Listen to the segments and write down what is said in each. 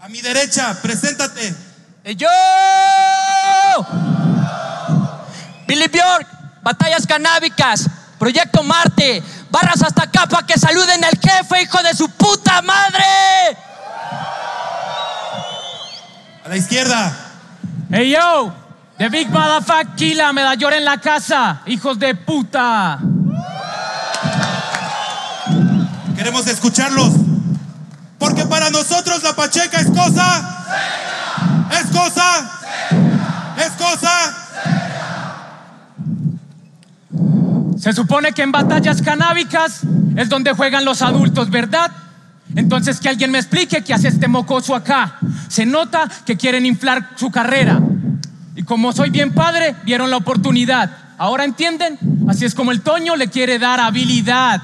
A mi derecha, preséntate. ¡Yo! Billy Bjork, Batallas Canábicas, Proyecto Marte, barras hasta acá para que saluden al jefe, hijo de su puta madre. A la izquierda. Hey yo, The Big Motherfucker Killa, medallón en la casa, hijos de puta. Queremos escucharlos, porque para nosotros la Pacheca es cosa seria. Es cosa seria. Es cosa seria. Se supone que en batallas canábicas es donde juegan los adultos, ¿verdad? Entonces que alguien me explique qué hace este mocoso acá. Se nota que quieren inflar su carrera. Y como soy bien padre, vieron la oportunidad. ¿Ahora entienden? Así es como el Toño le quiere dar habilidad.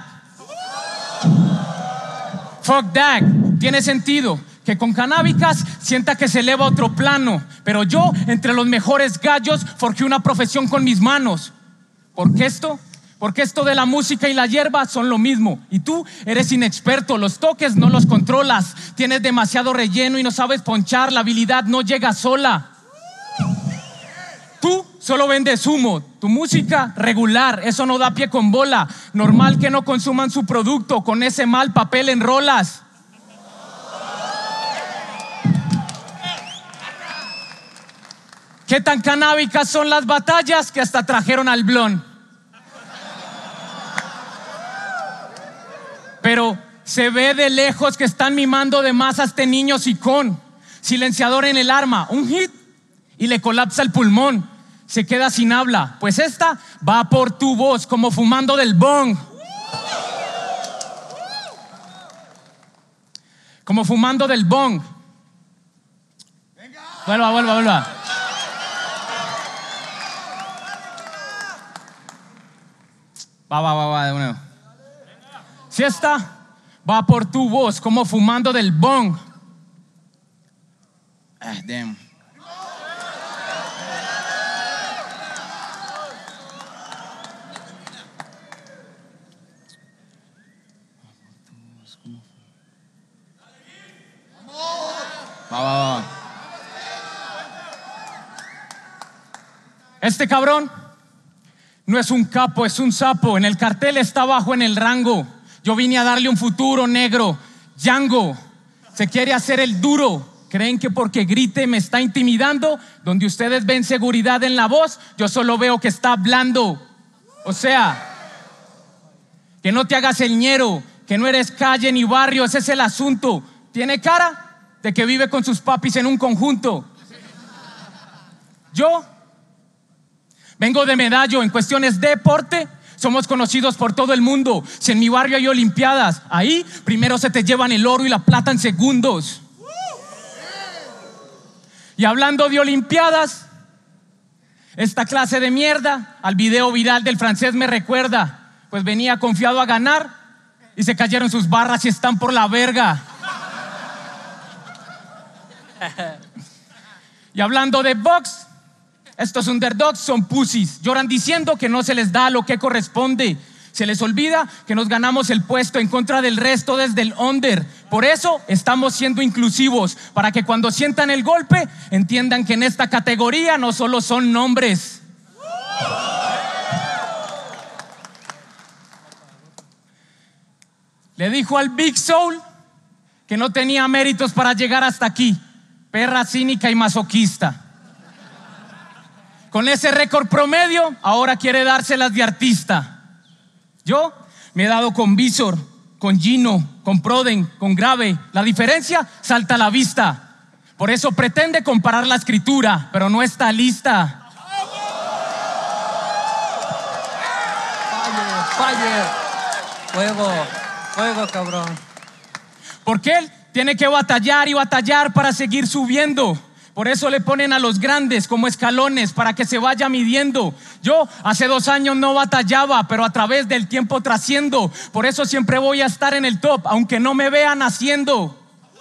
Fuck that. Tiene sentido que con canábicas sienta que se eleva a otro plano. Pero yo, entre los mejores gallos, forjé una profesión con mis manos. ¿Por qué esto? Porque esto de la música y la hierba son lo mismo. Y tú eres inexperto, los toques no los controlas. Tienes demasiado relleno y no sabes ponchar. La habilidad no llega sola. Tú solo vendes humo, tu música regular, eso no da pie con bola. Normal que no consuman su producto, con ese mal papel en rolas. ¿Qué tan canábicas son las batallas que hasta trajeron al blon? Pero se ve de lejos que están mimando de más a este niño sicón. Silenciador en el arma, un hit y le colapsa el pulmón. Se queda sin habla, pues esta va por tu voz como fumando del bong. Como fumando del bong. Vuelva. Va, de nuevo. Si esta va por tu voz como fumando del bong. Damn. Va. Este cabrón no es un capo, es un sapo. En el cartel está bajo en el rango. Yo vine a darle un futuro negro. Django se quiere hacer el duro. ¿Creen que porque grite me está intimidando? Donde ustedes ven seguridad en la voz, yo solo veo que está hablando. O sea, que no te hagas el ñero, que no eres calle ni barrio, ese es el asunto. Tiene cara de que vive con sus papis en un conjunto. Yo vengo de Medallo. En cuestiones de deporte somos conocidos por todo el mundo. Si en mi barrio hay olimpiadas, ahí primero se te llevan el oro y la plata en segundos. Y hablando de olimpiadas, esta clase de mierda al video viral del francés me recuerda, pues venía confiado a ganar y se cayeron sus barras y están por la verga. Y hablando de box, estos underdogs son pussies. Lloran diciendo que no se les da lo que corresponde. Se les olvida que nos ganamos el puesto en contra del resto desde el under. Por eso estamos siendo inclusivos, para que cuando sientan el golpe entiendan que en esta categoría no solo son nombres. Le dijo al Big Soul que no tenía méritos para llegar hasta aquí. Perra cínica y masoquista. Con ese récord promedio, ahora quiere dárselas de artista. Yo me he dado con Visor, con Gino, con Proden, con Grave. La diferencia salta a la vista. Por eso pretende comparar la escritura, pero no está lista. Fire. Fuego, cabrón. Porque él tiene que batallar y batallar para seguir subiendo. Por eso le ponen a los grandes como escalones para que se vaya midiendo. Yo hace 2 años no batallaba, pero a través del tiempo trasciendo. Por eso siempre voy a estar en el top, aunque no me vean haciendo.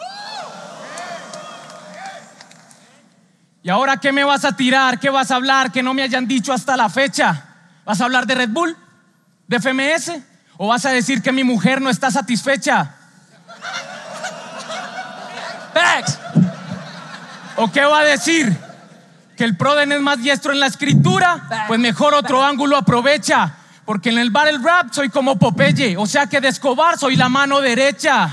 ¿Y ahora qué me vas a tirar? ¿Qué vas a hablar que no me hayan dicho hasta la fecha? ¿Vas a hablar de Red Bull? ¿De FMS? ¿O vas a decir que mi mujer no está satisfecha? Facts. ¿O qué va a decir? ¿Que el Proden es más diestro en la escritura? Pues mejor otro ángulo aprovecha. Porque en el battle rap soy como Popeye. O sea que de Escobar soy la mano derecha.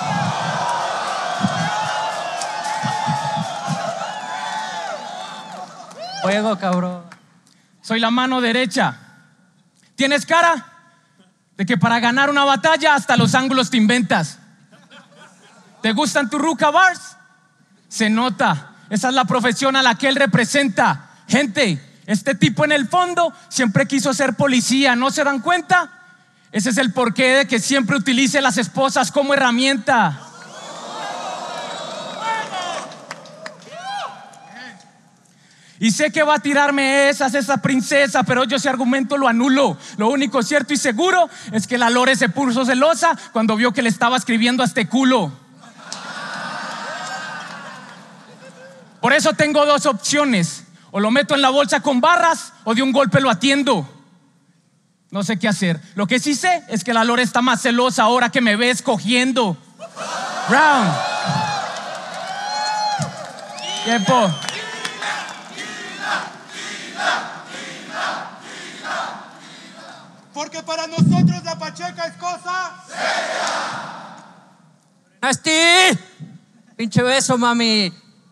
Fuego, cabrón. Soy la mano derecha. ¿Tienes cara? De que para ganar una batalla hasta los ángulos te inventas. ¿Te gustan tus ruca bars? Se nota. Esa es la profesión a la que él representa. Gente, este tipo en el fondo siempre quiso ser policía. ¿No se dan cuenta? Ese es el porqué de que siempre utilice las esposas como herramienta. Y sé que va a tirarme esa princesa, pero yo ese argumento lo anulo. Lo único cierto y seguro es que la Lore se puso celosa cuando vio que le estaba escribiendo a este culo. Por eso tengo dos opciones: o lo meto en la bolsa con barras o de un golpe lo atiendo. No sé qué hacer. Lo que sí sé es que la Lore está más celosa ahora que me ve escogiendo. Round. Tiempo. Porque para nosotros la Pacheca es cosa Nasty. Pinche beso, mami.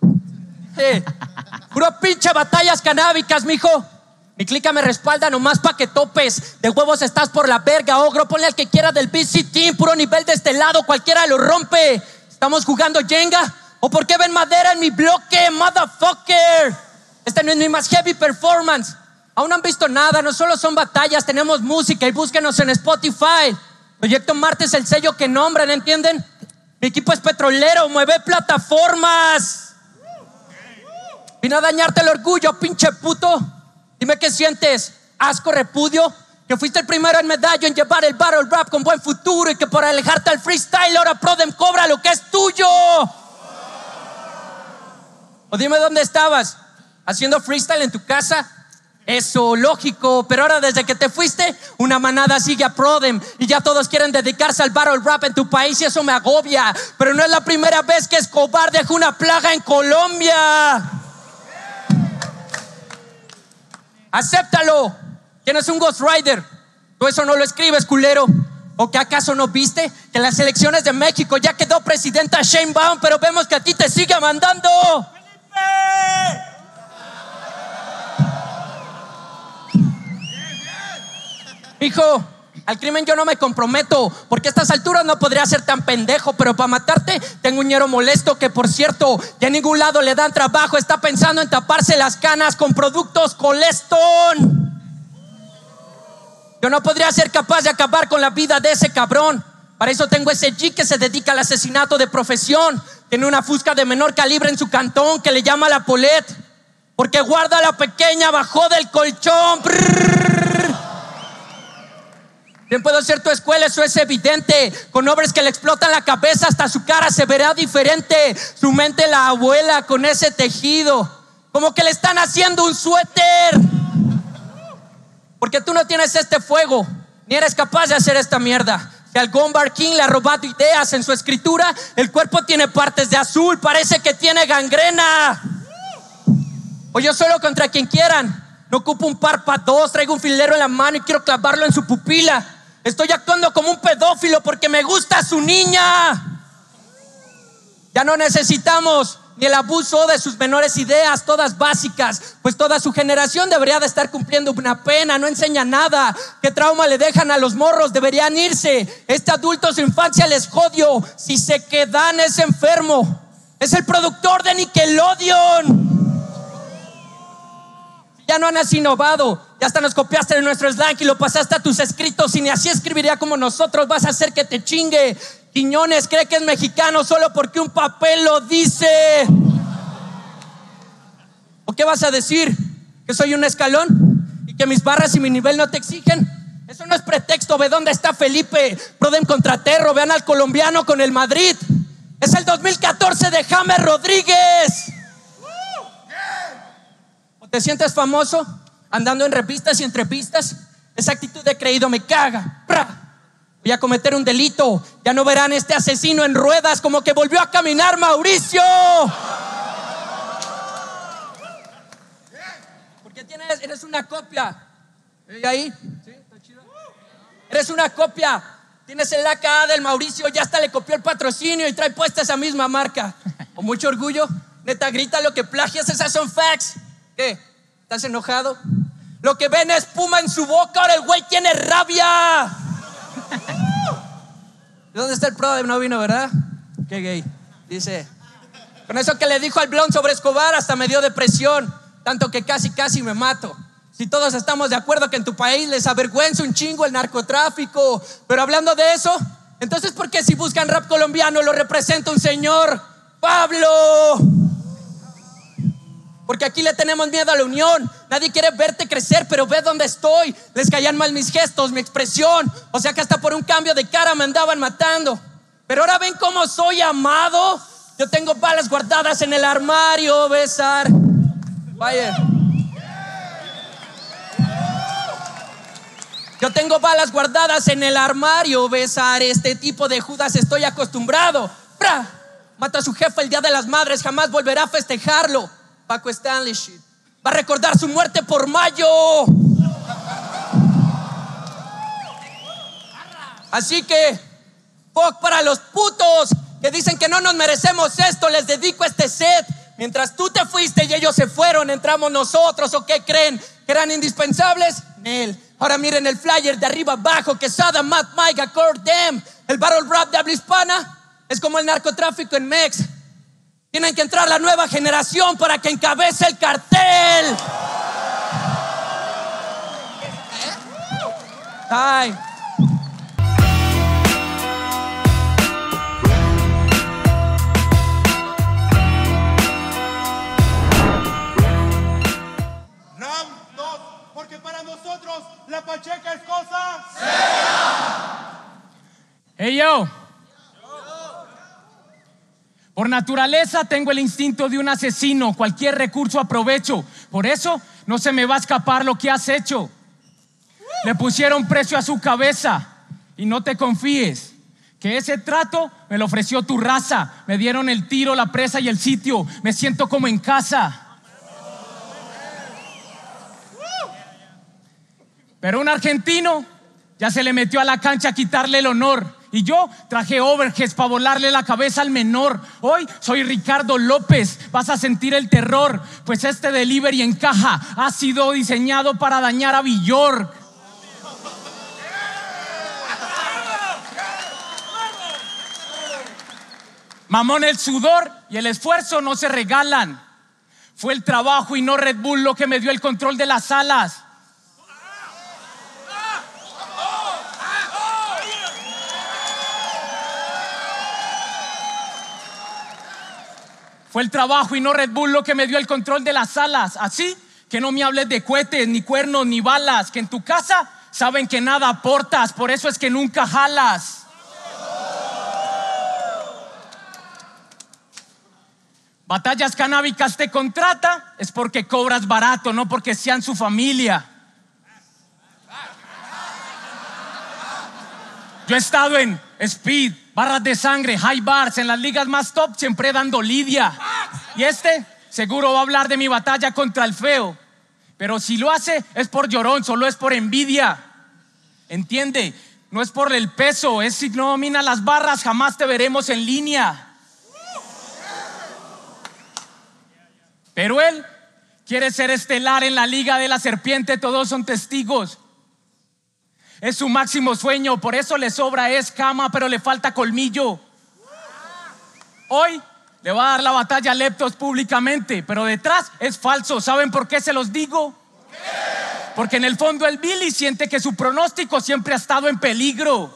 Puro pinche batallas canábicas, mijo. Mi clica me respalda nomás pa' que topes. De huevos estás por la verga, ogro. Ponle al que quiera del BC Team. Puro nivel de este lado, cualquiera lo rompe. ¿Estamos jugando Jenga? ¿O por qué ven madera en mi bloque, motherfucker? Este no es mi más heavy performance. Aún no han visto nada, no solo son batallas, tenemos música y búsquenos en Spotify. Proyecto Marte es el sello que nombran, ¿entienden? Mi equipo es petrolero, mueve plataformas. Vino a dañarte el orgullo, pinche puto. Dime qué sientes, asco, repudio. Que fuiste el primero en medallo en llevar el battle rap con buen futuro y que por alejarte al freestyle ahora Prodem cobra lo que es tuyo. O dime dónde estabas, haciendo freestyle en tu casa. Eso, lógico, pero ahora desde que te fuiste, una manada sigue a Prodem y ya todos quieren dedicarse al battle rap en tu país y eso me agobia. Pero no es la primera vez que Escobar deja una plaga en Colombia. Acéptalo. Tienes un Ghost Rider. Tú eso no lo escribes, culero. ¿O que acaso no viste que en las elecciones de México ya quedó presidenta Sheinbaum, pero vemos que a ti te sigue mandando? ¡Felipe! Hijo, al crimen yo no me comprometo, porque a estas alturas no podría ser tan pendejo, pero para matarte tengo un ñero molesto que, por cierto, ya en ningún lado le dan trabajo. Está pensando en taparse las canas con productos Coleston. Yo no podría ser capaz de acabar con la vida de ese cabrón. Para eso tengo ese G que se dedica al asesinato de profesión. Tiene una fusca de menor calibre en su cantón que le llama la Polet, porque guarda a la pequeña abajo del colchón. Bien puedo ser tu escuela, eso es evidente. Con hombres que le explotan la cabeza, hasta su cara se verá diferente. Su mente la abuela con ese tejido, como que le están haciendo un suéter. Porque tú no tienes este fuego, ni eres capaz de hacer esta mierda. Si al Gombar King le ha robado ideas en su escritura, el cuerpo tiene partes de azul, parece que tiene gangrena. O yo solo contra quien quieran. No ocupo un par para dos, traigo un filero en la mano y quiero clavarlo en su pupila. Estoy actuando como un pedófilo porque me gusta su niña. Ya no necesitamos ni el abuso de sus menores ideas, todas básicas, pues toda su generación debería de estar cumpliendo una pena. No enseña nada. ¿Qué trauma le dejan a los morros? Deberían irse. Este adulto su infancia les jodió. Si se quedan es enfermo. Es el productor de Nickelodeon. Ya no has innovado, ya hasta nos copiaste de nuestro slang y lo pasaste a tus escritos. Y ni así escribiría como nosotros, vas a hacer que te chingue. Quiñones cree que es mexicano solo porque un papel lo dice. ¿O qué vas a decir? ¿Que soy un escalón? ¿Y que mis barras y mi nivel no te exigen? Eso no es pretexto. Ve dónde está Felipe. Prodem contra Terro, vean al colombiano con el Madrid. Es el 2014 de James Rodríguez. ¿Te sientes famoso andando en revistas y entrevistas? Esa actitud de creído me caga. Voy a cometer un delito. Ya no verán este asesino en ruedas como que volvió a caminar Mauricio. Eres una copia. ¿Y ahí? ¿Sí? ¿Está chido? Eres una copia. Tienes el AKA del Mauricio, ya hasta le copió el patrocinio y trae puesta esa misma marca. Con mucho orgullo, neta, grita lo que plagias, esas son facts. ¿Qué? ¿Estás enojado? Lo que ven es espuma en su boca, ahora el güey tiene rabia. ¿Dónde está el pro? No vino, ¿verdad? Qué gay. Dice, con eso que le dijo al blond sobre Escobar hasta me dio depresión, tanto que casi me mato. Si todos estamos de acuerdo que en tu país les avergüenza un chingo el narcotráfico, pero hablando de eso, entonces ¿por qué si buscan rap colombiano lo representa un señor Pablo? Porque aquí le tenemos miedo a la unión. Nadie quiere verte crecer, pero ve dónde estoy. Les caían mal mis gestos, mi expresión. O sea que hasta por un cambio de cara me andaban matando. Pero ahora ven cómo soy amado. Yo tengo balas guardadas en el armario, besar. Vaya. Yo tengo balas guardadas en el armario, besar. Este tipo de Judas estoy acostumbrado. ¡Pra! Mata a su jefe el día de las madres, jamás volverá a festejarlo. Paco Stanley shit. Va a recordar su muerte por mayo. Así que fuck para los putos que dicen que no nos merecemos esto. Les dedico este set. Mientras tú te fuiste y ellos se fueron, entramos nosotros. ¿O qué creen? ¿Que eran indispensables? Nel. Ahora miren el flyer de arriba abajo. Quesada, Matt, Mike, Accord, Dem. El battle rap de habla hispana es como el narcotráfico en Mex. Tienen que entrar la nueva generación para que encabece el cartel. Ay. Ram 2, porque para nosotros la Pacheca es cosa. Hey yo. Por naturaleza tengo el instinto de un asesino, cualquier recurso aprovecho. Por eso no se me va a escapar lo que has hecho. Le pusieron precio a su cabeza y no te confíes, que ese trato me lo ofreció tu raza. Me dieron el tiro, la presa y el sitio. Me siento como en casa. Pero un argentino ya se le metió a la cancha a quitarle el honor. Y yo traje overheads para volarle la cabeza al menor. Hoy soy Ricardo López, vas a sentir el terror, pues este delivery en caja ha sido diseñado para dañar a Villork. Mamón, el sudor y el esfuerzo no se regalan. Fue el trabajo y no Red Bull lo que me dio el control de las alas. Fue el trabajo y no Red Bull lo que me dio el control de las alas. Así que no me hables de cohetes, ni cuernos, ni balas. Que en tu casa saben que nada aportas. Por eso es que nunca jalas. Batallas Canábicas te contrata. Es porque cobras barato, no porque sean su familia. Yo he estado en Speed, barras de sangre, high bars, en las ligas más top, siempre dando lidia. Y seguro va a hablar de mi batalla contra el feo. Pero si lo hace es por llorón, solo es por envidia. Entiende, no es por el peso, es si no domina las barras, jamás te veremos en línea. Pero él quiere ser estelar en la liga de la serpiente, todos son testigos. Es su máximo sueño, por eso le sobra escama, pero le falta colmillo. Hoy le va a dar la batalla a Leptos públicamente, pero detrás es falso. ¿Saben por qué se los digo? Porque en el fondo el Billy siente que su pronóstico siempre ha estado en peligro.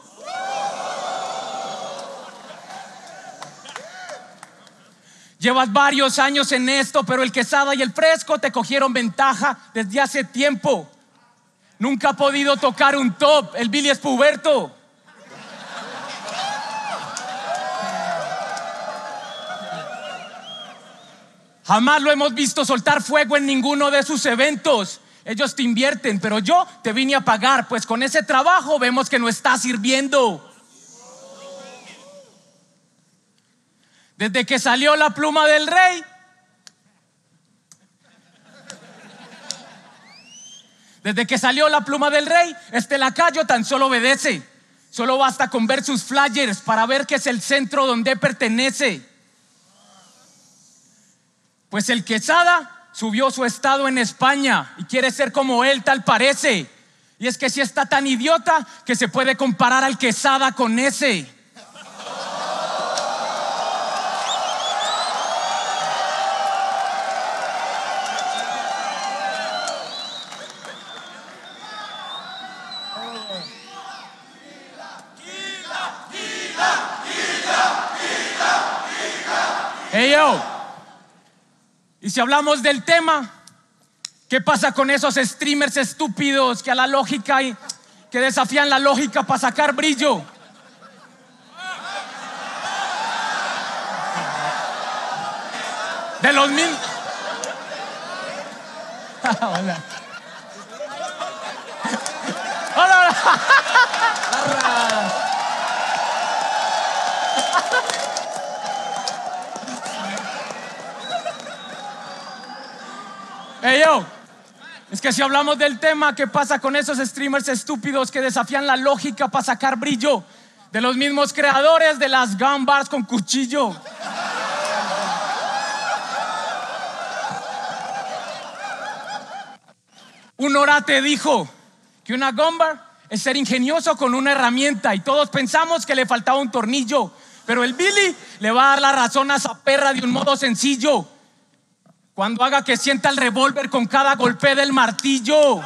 Llevas varios años en esto, pero el Quesada y el Fresco te cogieron ventaja desde hace tiempo. Nunca ha podido tocar un top. El Billy es puberto. Jamás lo hemos visto soltar fuego en ninguno de sus eventos. Ellos te invierten, pero yo te vine a pagar, pues con ese trabajo vemos que no estás sirviendo. Desde que salió la pluma del rey, Desde que salió La Pluma del Rey, este lacayo tan solo obedece. Solo basta con ver sus flyers para ver que es el centro donde pertenece. Pues el Quesada subió su estado en España y quiere ser como él, tal parece. Y es que si está tan idiota que se puede comparar al Quesada con ese. Hey yo, y si hablamos del tema, ¿qué pasa con esos streamers estúpidos que a la lógica y que desafían la lógica para sacar brillo? De los mismos. Hola. Hola. Hey yo, es que si hablamos del tema, ¿qué pasa con esos streamers estúpidos que desafían la lógica para sacar brillo? De los mismos creadores de las gun bars con cuchillo. Un orate dijo que una gun bar es ser ingenioso con una herramienta y todos pensamos que le faltaba un tornillo, pero el Billy le va a dar la razón a esa perra de un modo sencillo. Cuando haga que sienta el revólver con cada golpe del martillo.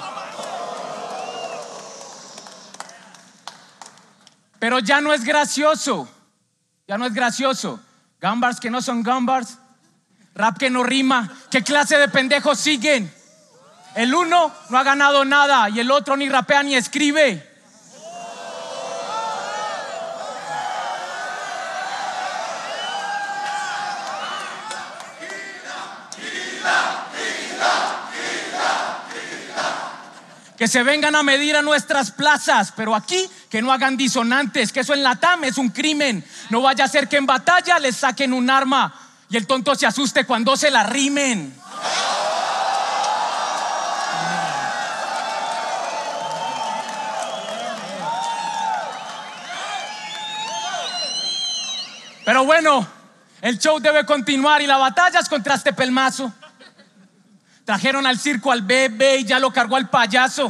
Pero ya no es gracioso. Ya no es gracioso. Gambars que no son gambars. Rap que no rima. ¿Qué clase de pendejos siguen? El uno no ha ganado nada y el otro ni rapea ni escribe. Que se vengan a medir a nuestras plazas, pero aquí que no hagan disonantes, que eso en la TAM es un crimen. No vaya a ser que en batalla les saquen un arma y el tonto se asuste cuando se la rimen. Pero bueno, el show debe continuar y la batalla es contra este pelmazo. Trajeron al circo al bebé y ya lo cargó al payaso.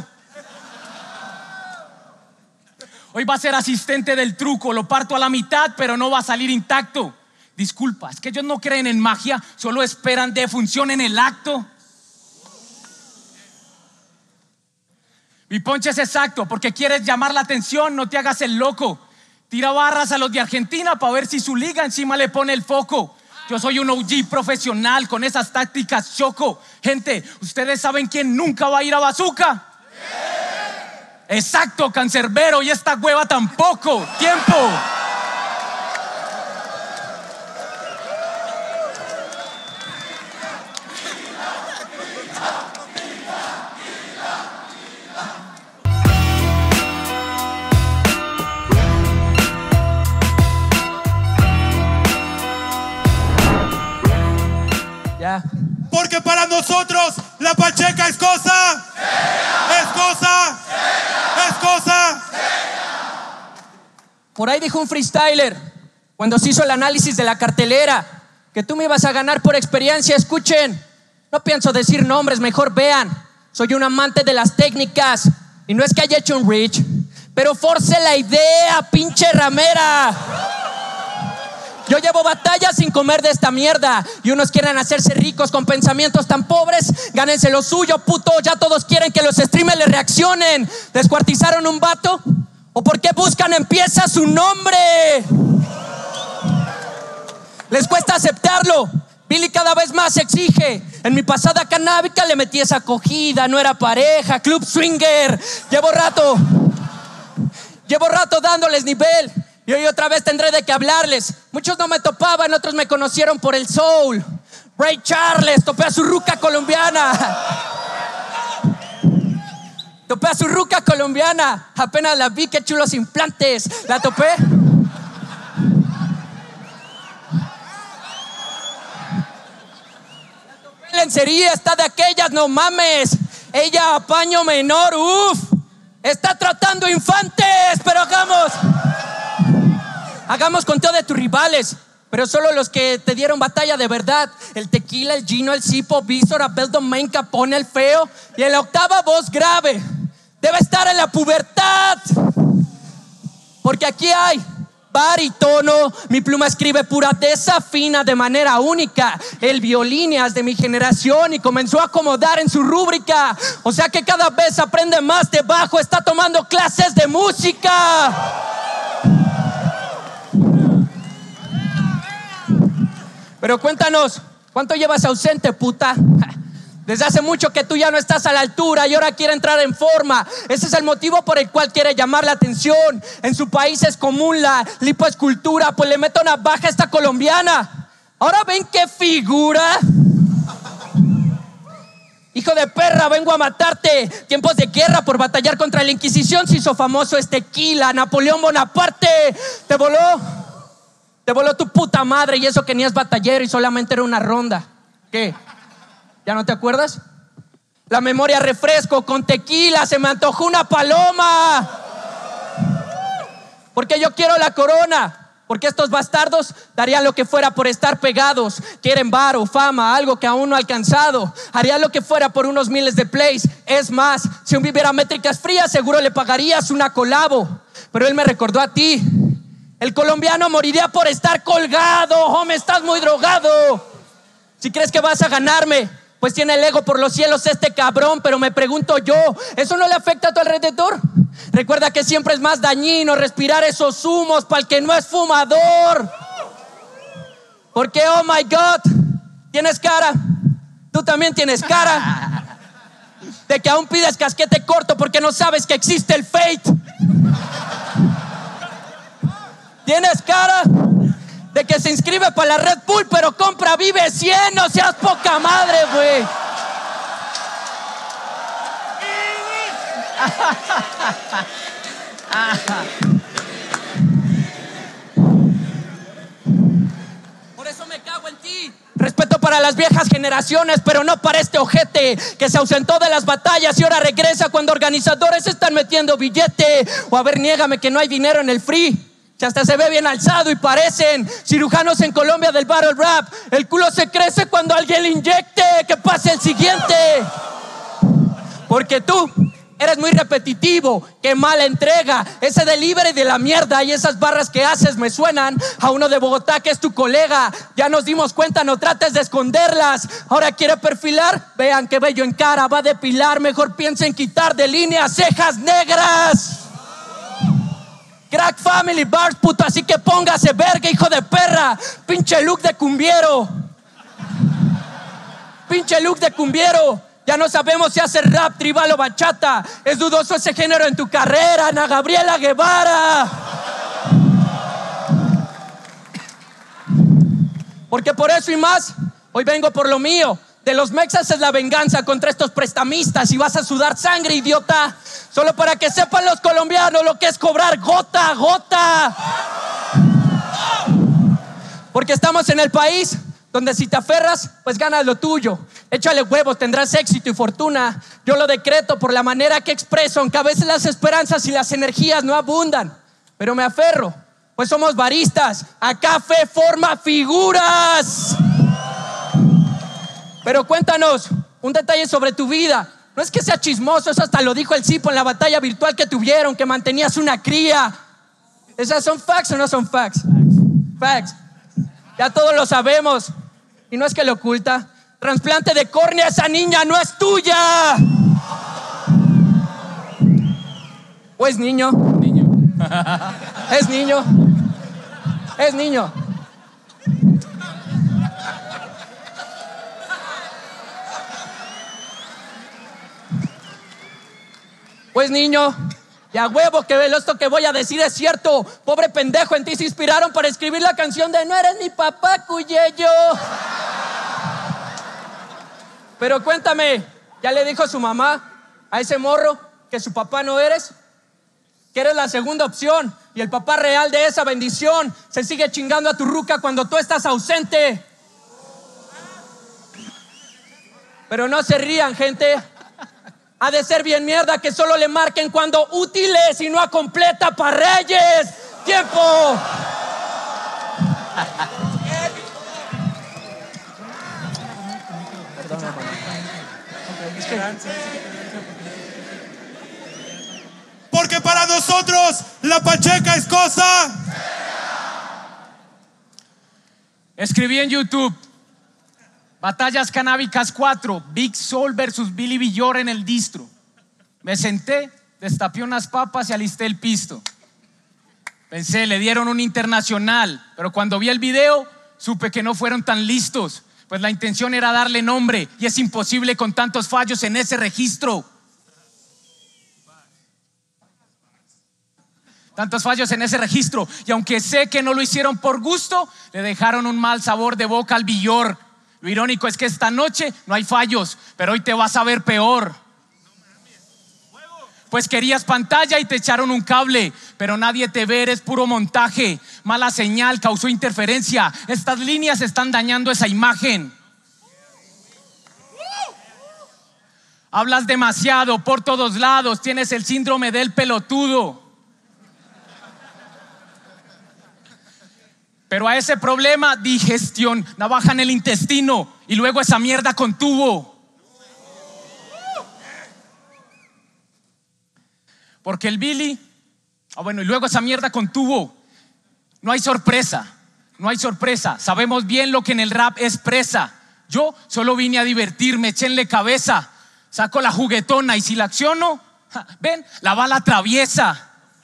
Hoy va a ser asistente del truco. Lo parto a la mitad, pero no va a salir intacto. Disculpa, es que ellos no creen en magia, solo esperan de función en el acto. Mi ponche es exacto, porque quieres llamar la atención, no te hagas el loco. Tira barras a los de Argentina para ver si su liga encima le pone el foco. Yo soy un OG profesional, con esas tácticas choco. Gente, ¿ustedes saben quién nunca va a ir a Bazooka? Exacto, cancerbero, y esta hueva tampoco. Tiempo. Ya. Porque para nosotros la Pacheca es cosa. Es cosa. Es cosa. Por ahí dijo un freestyler cuando se hizo el análisis de la cartelera que tú me ibas a ganar por experiencia. Escuchen, no pienso decir nombres, mejor vean. Soy un amante de las técnicas y no es que haya hecho un reach, pero force la idea, pinche ramera. Yo llevo batallas sin comer de esta mierda y unos quieren hacerse ricos con pensamientos tan pobres. Gánense lo suyo, puto. Ya todos quieren que los streamers les reaccionen. ¿Descuartizaron un vato? ¿O por qué buscan en piezas su nombre? Les cuesta aceptarlo. Billy cada vez más exige. En mi pasada canábica le metí esa acogida. No era pareja, club swinger. Llevo rato dándoles nivel y hoy otra vez tendré de qué hablarles. Muchos no me topaban, otros me conocieron por el soul. Ray Charles, topé a su ruca colombiana. Topé a su ruca colombiana. Apenas la vi, qué chulos implantes. La topé. La lencería está de aquellas, no mames. Ella a paño menor, está tratando infantes, pero hagamos conteo de tus rivales, pero solo los que te dieron batalla de verdad. El Tequila, el Gino, el Sipo, Víctor, Abel, Domain, Capone, el Feo. Y en la octava voz grave debe estar en la pubertad, porque aquí hay barítono. Mi pluma escribe pura, desafina de manera única. El violíneas de mi generación y comenzó a acomodar en su rúbrica. O sea que cada vez aprende más de bajo. Está tomando clases de música. Pero cuéntanos, ¿cuánto llevas ausente, puta? Desde hace mucho que tú ya no estás a la altura y ahora quiere entrar en forma. Ese es el motivo por el cual quiere llamar la atención. En su país es común la lipoescultura, pues le meto una baja a esta colombiana. Ahora ven qué figura. Hijo de perra, vengo a matarte. Tiempos de guerra por batallar contra la Inquisición se hizo famoso este Tequila. Napoleón Bonaparte te voló tu puta madre, y eso que ni es batallero y solamente era una ronda. ¿Qué? ¿Ya no te acuerdas? La memoria refresco con tequila, se me antojó una paloma. Porque yo quiero la corona, porque estos bastardos darían lo que fuera por estar pegados. Quieren varo, fama, algo que aún no ha alcanzado. Haría lo que fuera por unos miles de plays. Es más, si aún viviera métricas frías, seguro le pagarías una colabo. Pero él me recordó a ti. El colombiano moriría por estar colgado. Hombre, estás muy drogado. Si crees que vas a ganarme, pues tiene el ego por los cielos este cabrón. Pero me pregunto yo, ¿eso no le afecta a tu alrededor? Recuerda que siempre es más dañino respirar esos humos para el que no es fumador. Porque, oh my God, tienes cara. Tú también tienes cara de que aún pides casquete corto porque no sabes que existe el Fate. Tienes cara de que se inscribe para la Red Bull, pero compra Vive 100, no seas poca madre, güey. Por eso me cago en ti. Respeto para las viejas generaciones, pero no para este ojete que se ausentó de las batallas y ahora regresa cuando organizadores están metiendo billete. O a ver, niégame que no hay dinero en el free. Que hasta se ve bien alzado y parecen cirujanos en Colombia del battle rap. El culo se crece cuando alguien le inyecte. Que pase el siguiente. Porque tú eres muy repetitivo. Qué mala entrega. Ese delivery de la mierda y esas barras que haces me suenan a uno de Bogotá que es tu colega. Ya nos dimos cuenta, no trates de esconderlas. Ahora quiere perfilar. Vean qué bello en cara, va a depilar. Mejor piensa en quitar de línea cejas negras. Crack Family Bars, puto, así que póngase verga, hijo de perra. Pinche look de cumbiero. Pinche look de cumbiero. Ya no sabemos si hace rap, tribal o bachata. Es dudoso ese género en tu carrera, Ana Gabriela Guevara. Porque por eso y más, hoy vengo por lo mío. De los mexas es la venganza contra estos prestamistas. Y vas a sudar sangre, idiota. Solo para que sepan los colombianos lo que es cobrar gota a gota. Porque estamos en el país donde si te aferras, pues ganas lo tuyo. Échale huevos, tendrás éxito y fortuna. Yo lo decreto por la manera que expreso, aunque a veces las esperanzas y las energías no abundan. Pero me aferro, pues somos baristas. Acá fe forma figuras. Pero cuéntanos un detalle sobre tu vida. No es que sea chismoso, eso hasta lo dijo el Sipo en la batalla virtual que tuvieron, que mantenías una cría. ¿Esas son facts o no son facts? Facts. Ya todos lo sabemos. Y no es que lo oculta. Trasplante de córnea, esa niña no es tuya. ¿O es niño? Niño. Es niño. Es niño. Pues niño, y a huevo que esto que voy a decir es cierto. Pobre pendejo, en ti se inspiraron para escribir la canción de No eres mi papá, Cuyello. Pero cuéntame, ¿ya le dijo su mamá a ese morro que su papá no eres? Que eres la segunda opción y el papá real de esa bendición se sigue chingando a tu ruca cuando tú estás ausente. Pero no se rían, gente. Ha de ser bien mierda que solo le marquen cuando útiles y no a completa para Reyes. ¡Tiempo! Porque para nosotros la Pacheca es cosa. Escribí en YouTube: Batallas Canábicas 4, Big Soul versus Billy Villor en el distro. Me senté, destapé unas papas y alisté el pisto. Pensé, le dieron un internacional, pero cuando vi el video supe que no fueron tan listos, pues la intención era darle nombre y es imposible con tantos fallos en ese registro. Tantos fallos en ese registro, y aunque sé que no lo hicieron por gusto, le dejaron un mal sabor de boca al Villor. Lo irónico es que esta noche no hay fallos, pero hoy te vas a ver peor. Pues querías pantalla y te echaron un cable, pero nadie te ve, eres puro montaje. Mala señal, causó interferencia. Estas líneas están dañando esa imagen. Hablas demasiado por todos lados, tienes el síndrome del pelotudo. Pero a ese problema, digestión, navaja en el intestino y luego esa mierda con tubo. Porque el Billy, y luego esa mierda con tubo. No hay sorpresa, no hay sorpresa. Sabemos bien lo que en el rap es presa. Yo solo vine a divertirme, échenle cabeza. Saco la juguetona y si la acciono, ven, la bala atraviesa.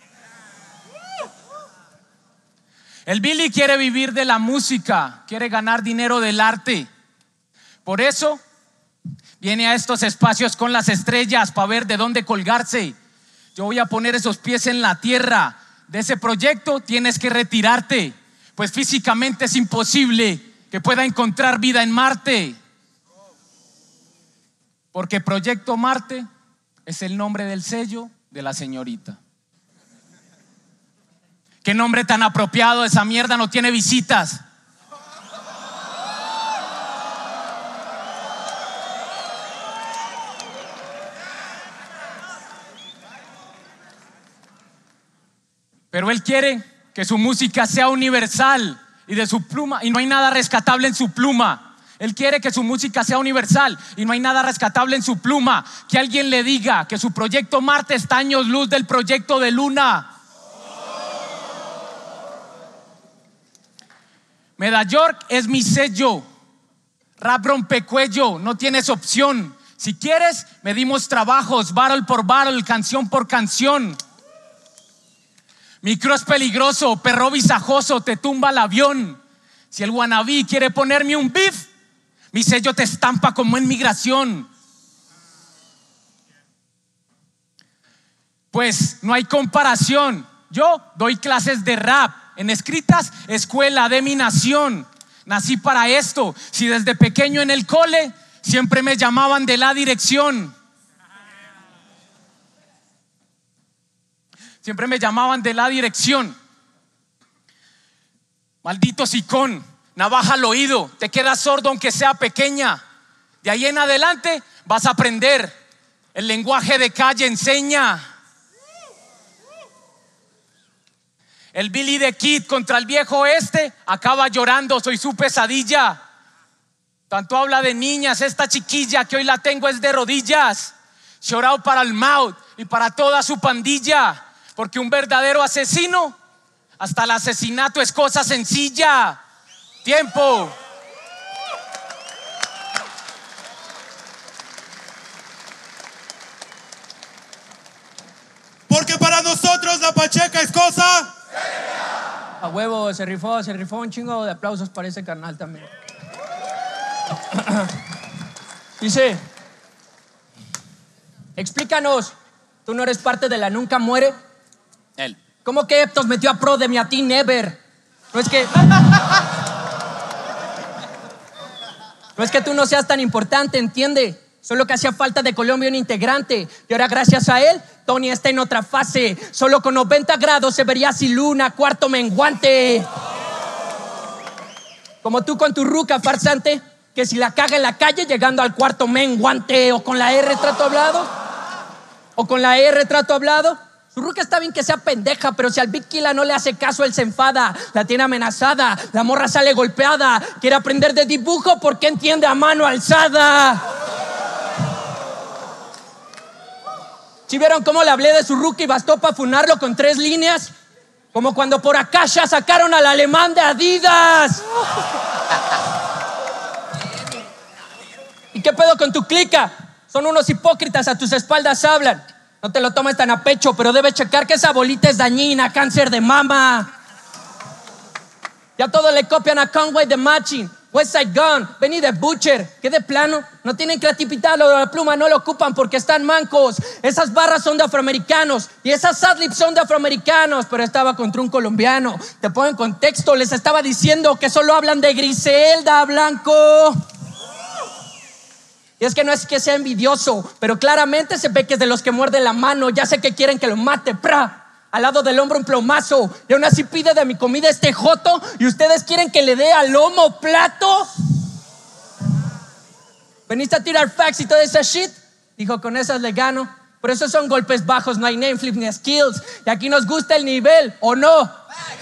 El Billy quiere vivir de la música, quiere ganar dinero del arte. Por eso viene a estos espacios con las estrellas para ver de dónde colgarse. Yo voy a poner esos pies en la tierra. De ese proyecto tienes que retirarte, pues físicamente es imposible que pueda encontrar vida en Marte. Porque Proyecto Marte es el nombre del sello de la señorita. Qué nombre tan apropiado, esa mierda no tiene visitas. Pero él quiere que su música sea universal y de su pluma, y no hay nada rescatable en su pluma. Él quiere que su música sea universal y no hay nada rescatable en su pluma. Que alguien le diga que su proyecto Marte está años luz del proyecto de Luna. Medayork es mi sello. Rap rompecuello, no tienes opción. Si quieres, medimos trabajos, barrel por barrel, canción por canción. Mi cross peligroso, perro visajoso, te tumba el avión. Si el wannabe quiere ponerme un beef, mi sello te estampa como en migración. Pues no hay comparación. Yo doy clases de rap en escritas, escuela de mi nación. Nací para esto. Si desde pequeño en el cole siempre me llamaban de la dirección. Siempre me llamaban de la dirección. Maldito sicón, navaja al oído, te quedas sordo aunque sea pequeña. De ahí en adelante vas a aprender. El lenguaje de calle enseña. El Billy the Kid contra el viejo oeste acaba llorando, soy su pesadilla. Tanto habla de niñas, esta chiquilla que hoy la tengo es de rodillas. Shout out para el Maud y para toda su pandilla. Porque un verdadero asesino, hasta el asesinato es cosa sencilla. Tiempo. Porque para nosotros la Pacheca es cosa. A huevo, se rifó un chingo de aplausos para ese canal también. Dice, explícanos, ¿tú no eres parte de la Nunca Muere? Él. ¿Cómo que Eptos metió a Prodem y a ti Never? No es que tú no seas tan importante, entiende. Solo que hacía falta de Colombia un integrante. Y ahora gracias a él, Tony está en otra fase. Solo con 90 grados se vería sin luna, cuarto menguante. Como tú con tu ruca farsante, que si la caga en la calle llegando al cuarto menguante. O con la R trato hablado, O con la R trato hablado. Su ruca está bien que sea pendeja, pero si al Big Killa no le hace caso, él se enfada. La tiene amenazada, la morra sale golpeada. Quiere aprender de dibujo porque entiende a mano alzada. ¿Sí vieron cómo le hablé de su ruca y bastó para funarlo con 3 líneas? Como cuando por Akasha sacaron al alemán de Adidas. ¿Y qué pedo con tu clica? Son unos hipócritas, a tus espaldas hablan. No te lo tomes tan a pecho, pero debes checar que esa bolita es dañina, cáncer de mama. Ya todo le copian a Conway de Matching, Westside Gun, Benny the Butcher. ¿Qué de plano? No tienen creatividad, lo de la pluma no lo ocupan porque están mancos. Esas barras son de afroamericanos y esas adlibs son de afroamericanos. Pero estaba contra un colombiano. Te pongo en contexto, les estaba diciendo que solo hablan de Griselda Blanco. Y es que no es que sea envidioso, pero claramente se ve que es de los que muerden la mano. Ya sé que quieren que lo mate, al lado del hombro un plomazo. Y aún así pide de mi comida este joto. Y ustedes quieren que le dé al lomo plato. ¿Veniste a tirar facts y toda esa shit? Dijo, con esas le gano. Pero esos son golpes bajos, no hay name flip ni skills. Y aquí nos gusta el nivel, ¿o no?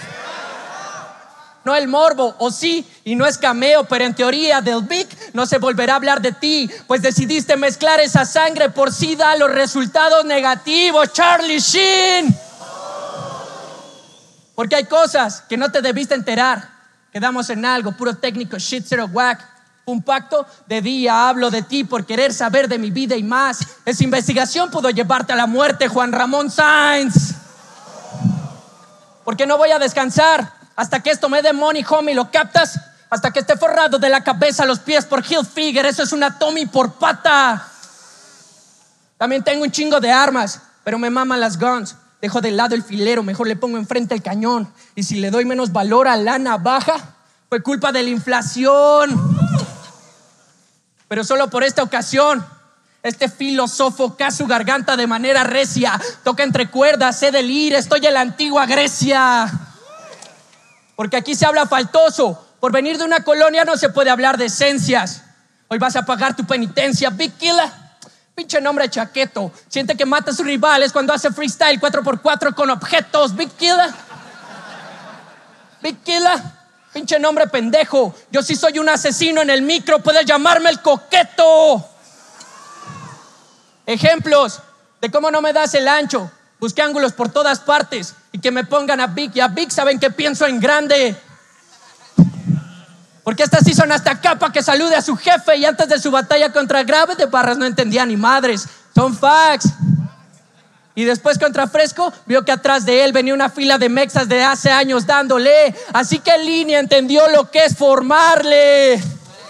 No el morbo, o sí, y no es cameo, pero en teoría del Big no se volverá a hablar de ti, pues decidiste mezclar esa sangre por sí da los resultados negativos, Charlie Sheen. Porque hay cosas que no te debiste enterar. Quedamos en algo, puro técnico, shit, zero whack. Un pacto de día, hablo de ti por querer saber de mi vida y más. Esa investigación pudo llevarte a la muerte, Juan Ramón Sainz. Porque no voy a descansar hasta que esto me dé money, homie, ¿lo captas? Hasta que esté forrado de la cabeza a los pies por Hilfiger. Eso es una Tommy por pata. También tengo un chingo de armas, pero me maman las guns. Dejo de lado el filero, mejor le pongo enfrente el cañón. Y si le doy menos valor a la navaja, fue culpa de la inflación. Pero solo por esta ocasión, este filósofo cae su garganta de manera recia. Toca entre cuerdas, sé delir, estoy en la antigua Grecia. Porque aquí se habla faltoso. Por venir de una colonia no se puede hablar de esencias. Hoy vas a pagar tu penitencia, Big Killa. Pinche nombre chaqueto. Siente que mata a sus rivales cuando hace freestyle 4x4 con objetos, Big Killa. Big Killa. Pinche nombre pendejo. Yo sí soy un asesino en el micro. Puedes llamarme el coqueto. Ejemplos de cómo no me das el ancho. Busqué ángulos por todas partes. Y que me pongan a Big. Y a Big saben que pienso en grande. Porque estas sí son hasta capa que salude a su jefe. Y antes de su batalla contra Grave de Barras no entendía ni madres. Son facts. Y después contra Fresco vio que atrás de él venía una fila de mexas de hace años dándole. Así que en línea entendió lo que es formarle.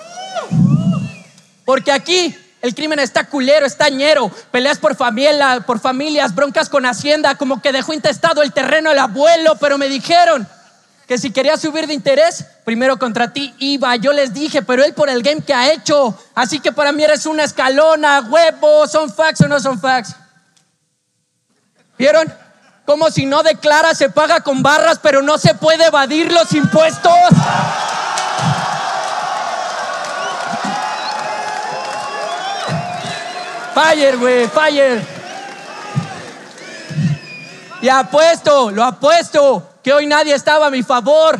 Porque aquí el crimen está culero, está ñero. Peleas por familias, broncas con Hacienda. Como que dejó intestado el terreno el abuelo. Pero me dijeron que si quería subir de interés, primero contra ti iba. Yo les dije, pero él por el game que ha hecho. Así que para mí eres una escalona, huevo. ¿Son facts o no son facts? ¿Vieron? Como si no declara se paga con barras, pero no se puede evadir los impuestos. Fire, güey, fire. Y lo apuesto, que hoy nadie estaba a mi favor.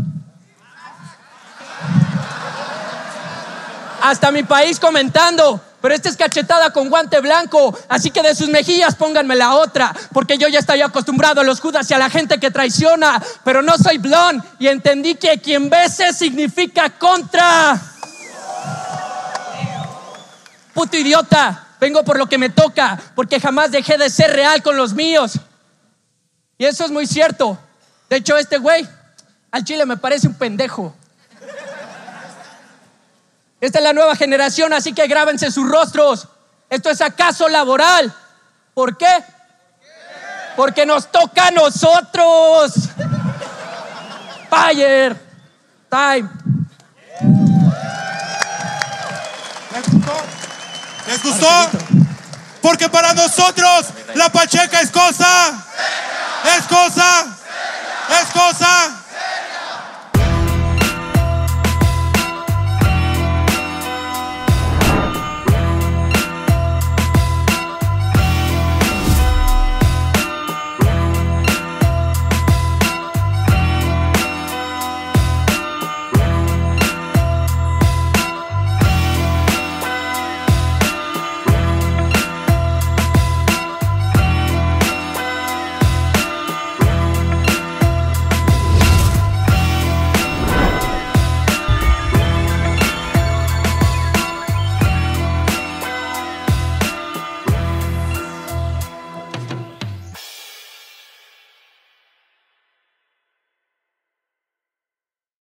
Hasta mi país comentando. Pero esta es cachetada con guante blanco. Así que de sus mejillas pónganme la otra. Porque yo ya estoy acostumbrado a los judas y a la gente que traiciona. Pero no soy blond. Y entendí que quien bese significa contra. Puto idiota. Vengo por lo que me toca. Porque jamás dejé de ser real con los míos. Y eso es muy cierto. De hecho este güey al chile me parece un pendejo. Esta es la nueva generación, así que grábense sus rostros. Esto es acaso laboral. ¿Por qué? Porque nos toca a nosotros. Fire. Time. ¿Les gustó? Porque para nosotros la Pacheca es cosa. Es cosa. Es cosa.